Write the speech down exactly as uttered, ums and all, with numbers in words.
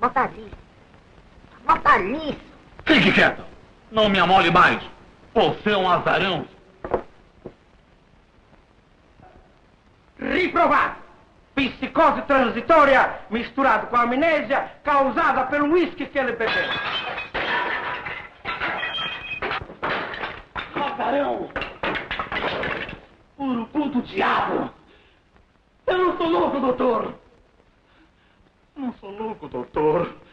Bota ali. Bota ali. Fique quieto. Não me amole mais. Você é um azarão. Reprovado. Psicose transitória misturado com amnésia causada pelo uísque que ele bebeu. Azarão. Urubu do diabo. Eu não sou louco, doutor. Não sou louco, doutor.